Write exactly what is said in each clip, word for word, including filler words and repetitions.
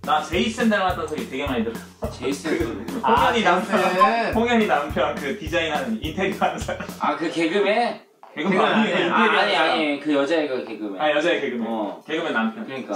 나 제이슨 닮았다는 소리 되게 많이 들어. 제이슨 그, 홍현이 아, 남편, 홍현이 남편 그 디자인하는 인테리어 하는 사람. 아 그 개그맨? 개그맨 아니에요. 인테리어 아, 아니 아니 그 여자애 그 개그맨. 아 여자애 개그맨. 어. 개그맨 남편. 그러니까.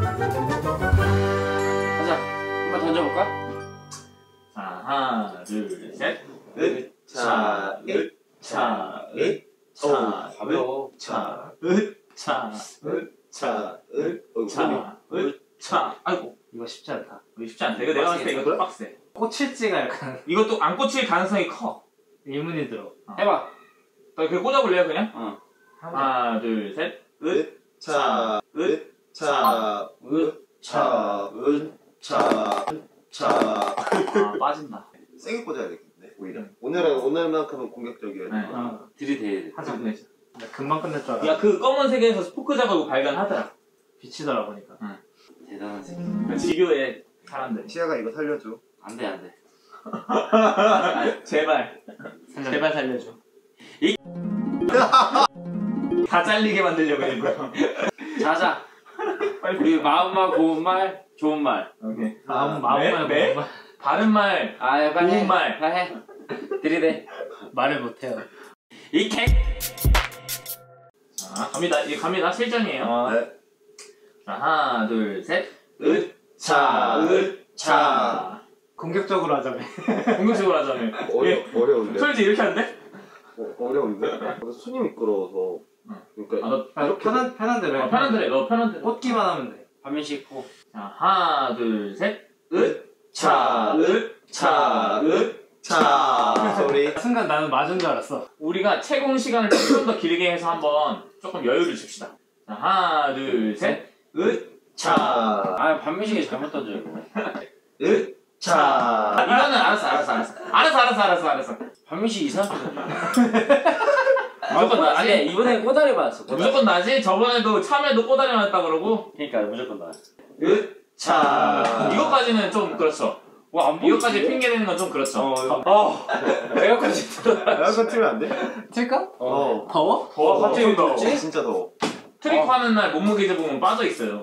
가자. 한번 던져볼까? 자 하나 둘 셋. 으, 차, 으, 차, 으, 차, 가벼워. 차, 으, 차, 으, 차, 으, 차, 으, 차. 아이고 이거 쉽지 않다. 이거 쉽지 않다. 이거 내가 봤을 때 이거 빡세. 꽂힐지가 약간 이것도 안 꽂힐 가능성이 커. 의문이 들어. 어. 해봐. 너 그거 꽂아볼래요 그냥? 어. 하나 둘 셋. 으, 으, 차, 으, 차, 으, 차, 으, 차, 차. 아 빠진다. 세게 꽂아야 되겠네. 오히려. 오늘은 오늘만큼은 공격적이어야 돼. 네. 어. 들이대야 돼. 하자. 네. 나 금방 끝낼 줄 알아. 야 그 검은색에서 스포크 작업을 발견하더라. 비치더라 보니까. 대단한 새끼. 그 지교의 사람들. 시아가 이거 살려줘. 안돼 안돼. 제발 살려줘. 제발 살려줘. 이 다 잘리게 만들려고 일부러. 자자. 우리 마음만 고운 말, 좋은 말. 오케이. 마음 마음만 매? 말 바른 말. 아, 빨리 고운 해. 말. 빨리 해. 들이대. 말을 못해요. 이 개. 자 갑니다. 이제 갑니다. 실전이에요. 어. 네. 자 하나 둘 셋. 으, 차, 으, 차. 공격적으로 하자며. 공격적으로 하자면. 어려, 예. 어려운데? 솔직히 이렇게 하는데? 어, 어려운데? 손이 미끄러워서. 그러니까 아, 너 아, 편한 편한 대로 해. 어, 편한 대로 해. 너 편한 대로. 꽂기만 하면 돼. 한 명씩 고. 자 하나 둘 셋. 으, 차, 으, 차, 으, 차. 소리. 순간 나는 맞은 줄 알았어. 우리가 채공 시간을 좀 더 길게 해서 한번 조금 여유를 줍시다. 자 하나 둘 셋. 으, 차, 아, 반면식이 잘못 던져 이거. 으, 차. 아, 이거는 알았어 알았어 알았어. 알았어 알았어 알았어 알았어. 반면식 이상하게 던져. 무조건 아, 나지? 아니 이번에 꼬다리 맞았어. 꼬다리. 무조건 나지? 저번에도 참외도 꼬다리 맞았다 그러고. 그러니까 무조건 나. 으, 차. 이것까지는 좀 그렇죠. 와, 안 이것까지 핑계 대는 건 좀 그렇죠. 어, 어. 에어컨이 들어. 에어컨 틀면 안 돼? 틀까? 어. 더워? 더워 갑자기 더워. 어, 진짜 더워. 트릭 하는 날 몸무게 재보면 빠져 있어요.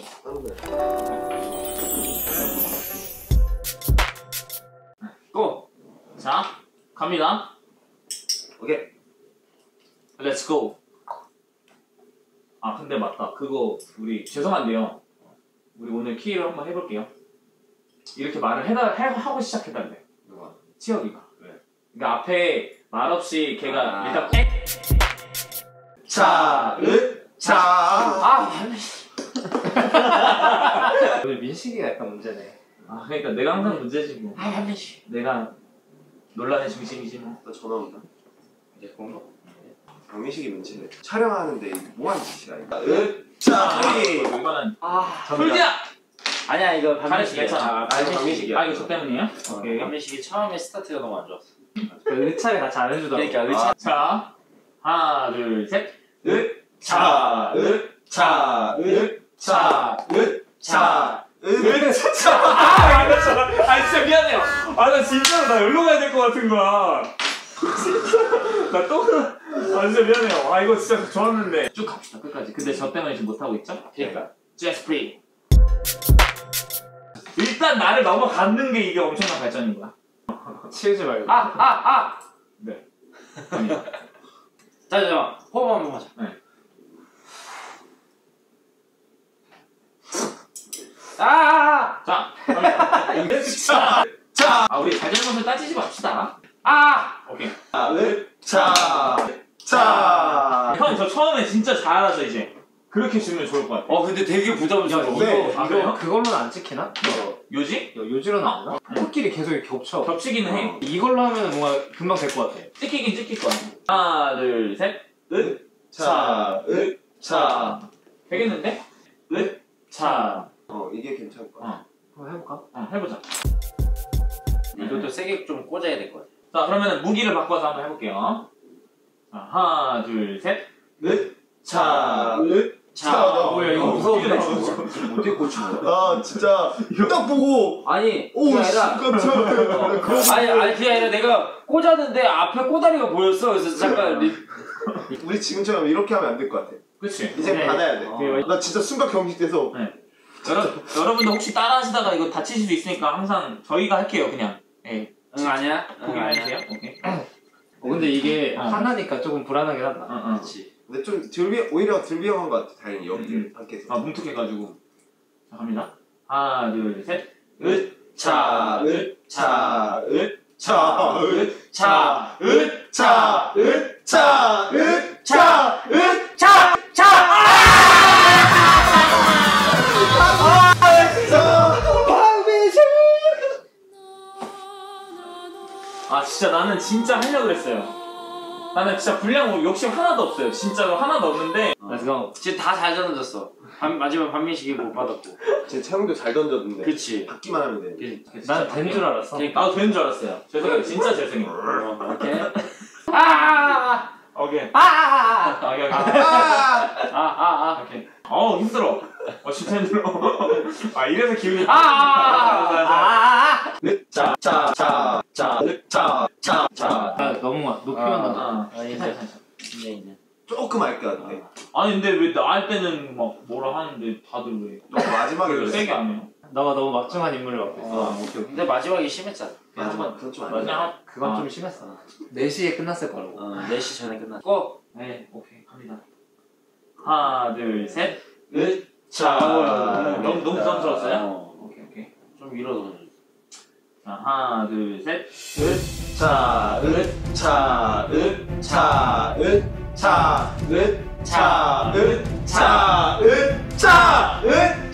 고. 자 갑니다. 오케이. Let's go. 아 근데 맞다. 그거 우리 죄송한데요. 우리 오늘 키를 한번 해볼게요. 이렇게 말을 해다 해, 하고 시작해달래. 누가? 치혁이가. 왜? 그러니까 앞에 말 없이 걔가 아. 일단 차, 으, 차. 아, 오늘 민식이가 약간 문제네. 아 그러니까 내가 항상 문제지 뭐. 아, 반면식. 내가 논란의 중심이지 뭐. 나 전화 온다. 이제 공부? 강민식이 문제네. 촬영하는데 뭐 하는 짓이야 이거. 으, 차. 소리. 이거는 아, 풀지야. 아니야 이거 잘했어 반면식이야. 괜찮아. 아, 강민식이야. 아 이거 저 때문이에요? 오케이. 반면식이 처음에 스타트가 너무 안 좋았어. 의차를 같이 안 해주더라고. 그러니까 의차. 자 하나 둘 셋. 으, 차, 으, 차, 으, 차, 으, 차, 으, 차. 아 알았어. 아 진짜 미안해요. 아 나 진짜로 나 여기로 가야 될 것 같은 거야. 나 또 아 진짜 미안해요. 아 이거 진짜 좋았는데. 쭉 갑시다 끝까지. 근데 저 때문에 지금 못 하고 있죠? 그러니까. 제스 프리. 일단 나를 넘어가는 게 이게 엄청난 발전인 거야. 치우지 말고. 아, 아, 아. 네. 아니요. 자, 자, 호흡 한번 하자. 네. 아, 아, 자, 갑니다. 자, 자. 아 우리 잘잘못을 따지지 맙시다. 아. 오케이. 으, 차, 차. 형 저 처음에 진짜 잘하죠 이제. 그렇게 주면 좋을 것 같아. 어, 근데 되게 부담스러워. 네. 아 그래요? 그걸로는 안 찍히나? 요지? 야, 요지로는 안 나? 코끼리 계속 이렇게 겹쳐. 겹치기는 해. 이걸로 하면 뭔가 금방 될 것 같아. 찍히긴 찍힐 거야. 하나, 둘, 셋. 으, 차, 으, 차. 되겠는데? 으, 차. 어, 이게 괜찮을 것 같아. 한번 해볼까? 어, 해보자. 이것도 세게 좀 꽂아야 될 것 같아. 자, 그러면 무기를 바꿔서 한번 해볼게요. 자, 하나, 둘, 셋. 으, 차, 으, 차. 차. 뭐야, 이거 무서운데? 어떻게 꽂힌 거야? 아, 진짜 딱 보고 아니, 오, 그게 씨, 아니라 깜짝이야. 아니, 아니 그게 아니라 내가 꽂았는데 앞에 꼬다리가 보였어. 그래서 잠깐 리... 우리 지금처럼 이렇게 하면 안 될 것 같아. 그치? 이제 네. 받아야 돼. 어. 나 진짜 순간 경직돼서 네. 여러, 여러분들 혹시 따라 하시다가 이거 다치실 수 있으니까 항상 저희가 할게요, 그냥. 예. 응 아니야? 응 보기만 아니야. 해주세요. 오케이. 어, 근데 이게 어. 하나니까 조금 불안하긴 하다. 어, 어. 그렇지. 근데 좀 들비 오히려 들비형한 것 같아. 다행히 음, 옆에 밖에서. 아, 뭉툭해가지고. 자, 갑니다. 하나, 둘, 셋. 차, 으, 차, 으, 차, 으, 차, 으, 차, 으, 차, 으, 차, 으, 차, 아, 진짜 나는 진짜 하려고 그랬어요. 나는 진짜 분량 욕심 하나도 없어요. 진짜로 하나도 없는데. Let's go. 지금 다 잘 던졌어. 반, 마지막 반민식이 못 받았고. 제 채용도 잘 던졌는데. 그치. 받기만 하면 돼. 난 된 줄 알았어. 그러니까. 나도 되는 줄 알았어요. 죄송해요. 진짜 죄송해요. 어, 오케이. 아! 오케이. 아! 아! 아, 오케이, 오케이. 아! 아! 아! 오케이. 어, 힘들어. 어, 진짜 힘들어. 아, 이래서 기분이. 아! 아! 차, 차, 차, 차, 차, 차, 차. 아, 너무 높이면 나. 아, 아, 이제. 괜찮아. 이제 이제. 조금 할 것 같아. 아니, 근데 왜 나 할 때는 막 뭐라 하는데 다들 왜. 좀 마지막에 왜 그랬어. 세게 안 해요? 너가 너무 막중한 인물을 갖고 있어. 아, 오케이, 오케이. 근데 마지막에 심했잖아. 마지막 그건 좀 아니야. 그냥, 그건 아. 좀 심했어. 네 시에 끝났을 거라고. 어, 네 시 전에 끝났고. 네, 오케이. 갑니다. 하나, 둘, 셋. 으, 자, 차. 너무, 너무 부담스러웠어요? 어, 오케이, 오케이. 좀 위로 자, 하나, 둘, 셋. 으, 차, 으, 차, 으, 차, 으, 차, 으, 차, 으, 차, 으, 차, 으,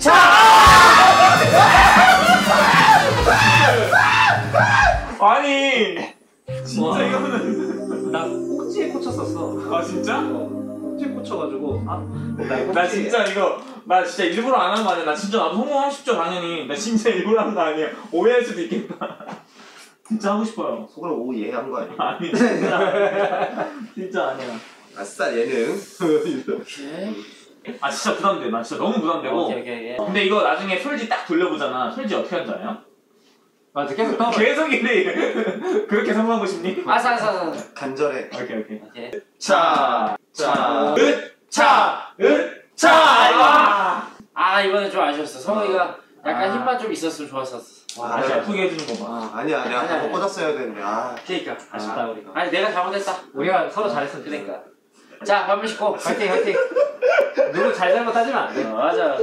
아니! 진짜 와. 이거는. 나 꼭지에 꽂혔었어. 아, 진짜? 꼭지에 꽂혀가지고 아, 나, 이거 나 혹시- 진짜 이거, 나 진짜 일부러 안 한 거 아니야. 나 진짜 나도 성공하고 싶죠, 당연히. 나 진짜 일부러 한 거 아니야. 오해할 수도 있겠다. 진짜 하고 싶어요. 속으로 오 예한 거 아니야? 아니, 진짜. 진짜 아니야. 아싸 예능. 오케이. 아, 진짜 부담돼. 나 진짜 너무 부담되고. 오케이, 오케이. 예. 근데 이거 나중에 솔지 딱 돌려보잖아. 솔지 어떻게 하는지 아냐? 맞아 계속 떠. 계속 이래. 그렇게 성공하고 싶니? 아싸, 아싸, 아싸. 간절해. 오케이, 오케이. 오케이. 차, 차, 으, 차, 으, 차. 아, 아, 이번엔 좀 아쉬웠어. 성우이가 약간 아. 힘만 좀 있었으면 좋았었어. 와, 다시 내가- 아프게 해주는 거 봐. 아, 아니야, 내가 아니야, 한번 아니야. 꽂았어야 되는데. 아, 그니까. 아쉽다 우리가. 아니, 내가 잘못했다. 우리가 서로 잘했어. 그러니까. 자, 밥 마시고. 화이팅 화이팅. 누구 잘 잘못하지만 안 돼. 어, 맞아.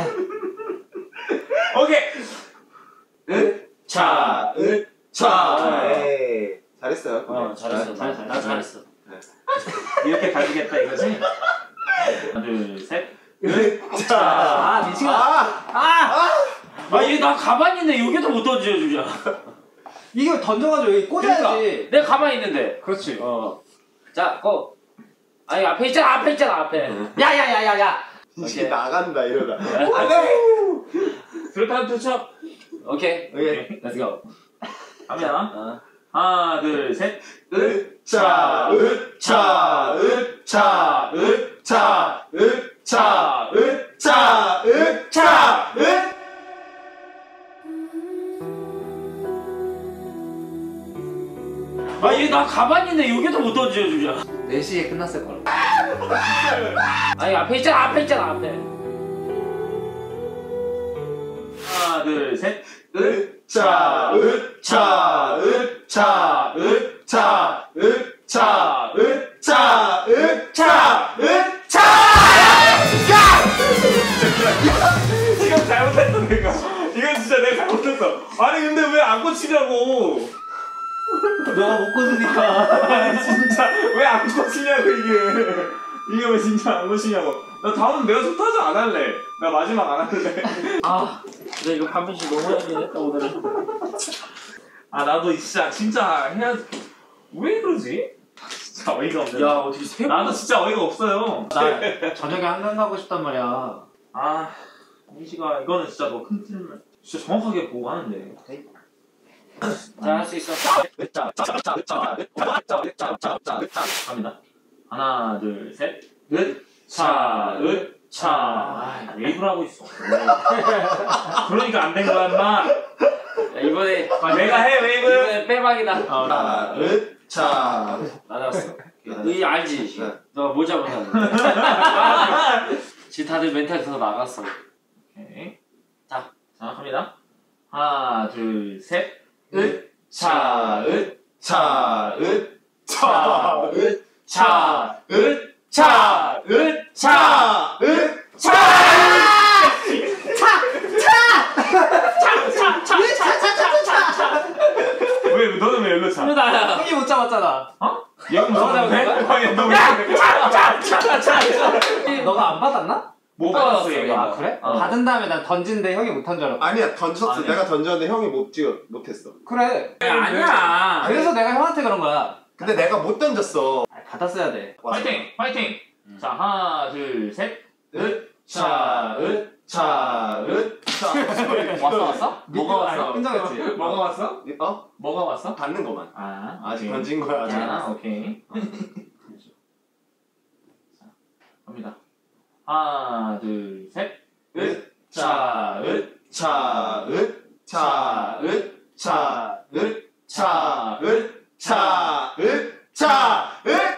오케이! 으, 차, 으, 차. 에이, 잘했어요. 어, 잘했어. 잘, 나, 잘, 나 잘. 잘했어. 이렇게 가지겠다 이거지? 하나, 둘, 셋. 으, 차. 아 미치겠다. 아, 아! 아, 얘 나 가만히 있는데 여기도 못 던져주냐. 이거 던져가지고 여기 꽂아야지. 내가 가만히 있는데. 그렇지. 어. 자, 고. 아니, 앞에 있잖아, 앞에 있잖아, 앞에. 응. 야, 야, 야, 야, 야. 이제 나간다 이러다. 안 돼! 그렇다면 투척. 오케이. 오케이. Let's go. 갑니다. 어. 하나, 둘, 셋. 으, 차, 으, 차, 으, 차, 으, 차, 으, 차, 으, 차, 으, 차, 으. 아, 얘 나 가만히 있는데 여기도 못 던져주냐. 네 시에 끝났을 거라고. 아니, 앞에 있잖아, 앞에 있잖아, 앞에. 하나, 둘, 셋. 으, 차, 으, 차, 으, 차, 으, 차, 으, 차, 으, 차, 으, 차, 으, 차. 이건 잘못했어, 내가. 이건 진짜 내가 잘못했어. 아니, 근데 왜 안 꽂히냐고. 너가 못 꽂으니까. 아니, 진짜. 왜 안 꽂히냐고, 이게. 이게 왜 진짜 안 꽂히냐고. 나 다음은 내가 소타즈 안 할래. 나 마지막 안 할래. 아, 근데 이거 반민씨 너무 하긴 했다, 오늘은. 아, 나도 진짜, 진짜 해야. 왜 그러지? 진짜 어이가 없네. 야, 어떻게 세 번. 나도 진짜 어이가 없어요. 나 저녁에 한강 가고 싶단 말이야. 아, 민씨가 이거는 진짜 너 큰 틀을 진짜 정확하게 보고 하는데. 자, 할 수 있어. 갑니다. 하나, 둘, 셋. 으, 차, 으, 차. 아, 웨이브를 하고 있어. 그러니까 안 된 거야, 인마. 야, 이번에. 내가 해, 웨이브. 이번에 빼박이다. 차, 으, 차. 나왔어. 너 알지? 네. 너 모자 못하는. 지금 다들 멘탈 더 나갔어. 오케이. 자, 갑니다. 하나, 둘, 셋. 으, 차, 으, 차, 으, 차, 으, 차, 으, 차, 으, 차, 으, 차. 왜, 너는 왜 일로 차? 나야. 형이 못 잡았잖아. 얘가 못 잡았네? 아니, 너 왜? 너가 안 받았나? 못 받았어, 받았어, 얘가. 아 그래? 어. 받은 다음에 난 던진데 형이 못한 줄 알았어. 아니야, 던졌어. 아니야. 내가 던졌는데 형이 못 찍어, 못했어. 그래. 아니야. 그래서 내가 형한테 그런 거야. 근데 내가 못 던졌어. 아, 받았어야 돼. 화이팅! 화이팅! 자, 하나, 둘, 셋. 으, 차, 으, 차, 으, 차. 왔어, 왔어? 뭐가 왔어? 인정했지. 뭐가 왔어? 어? 뭐가 왔어? 받는 거만. 아, 아직 오케이. 던진 거야, 아직. 아, 오케이. 어. 자, 갑니다. 하나, 둘, 셋. 으, 차, 으, 차, 으, 차, 으, 차, 으, 차, 으, 차, 으, 차, 으.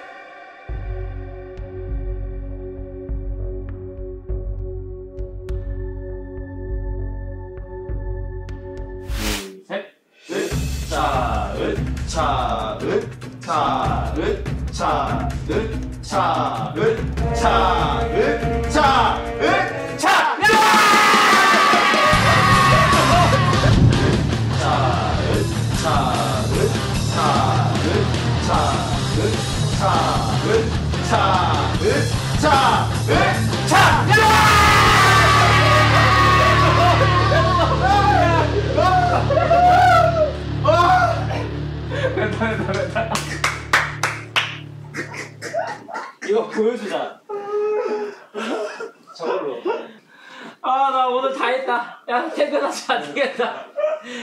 둘, 셋. 으, 차, 으, 차, 으, 차, 으, 차, 으, 차, 으, 차, 으, 차, 으, 차. 이거 보여주자. 저걸로. 아, 나 오늘 다 했다. 야, 퇴근하지 안 되겠다.